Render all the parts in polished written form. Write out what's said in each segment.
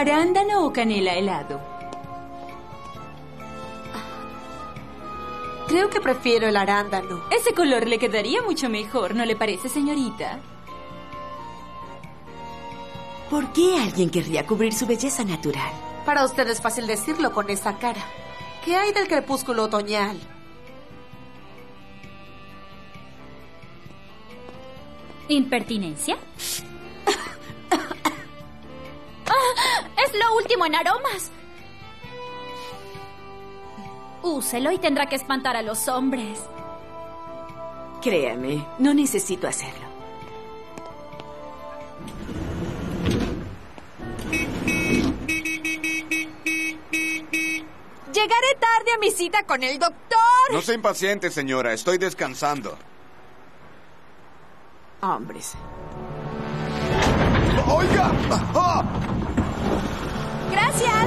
¿Arándano o canela helado? Creo que prefiero el arándano. Ese color le quedaría mucho mejor, ¿no le parece, señorita? ¿Por qué alguien querría cubrir su belleza natural? Para usted es fácil decirlo con esa cara. ¿Qué hay del crepúsculo otoñal? ¿Impertinencia? Es lo último en aromas. Úselo y tendrá que espantar a los hombres. Créame, no necesito hacerlo. Llegaré tarde a mi cita con el doctor. No sea impaciente, señora. Estoy descansando. Hombres. ¡Oiga! ¡Ah! Gracias.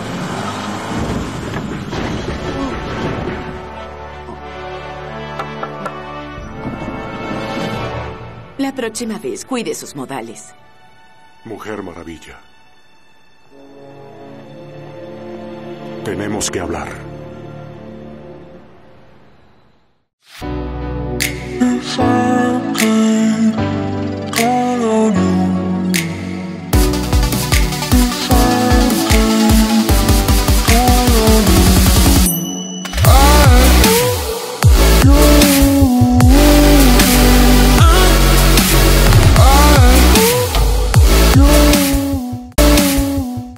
La próxima vez, cuide sus modales. Mujer Maravilla. Tenemos que hablar.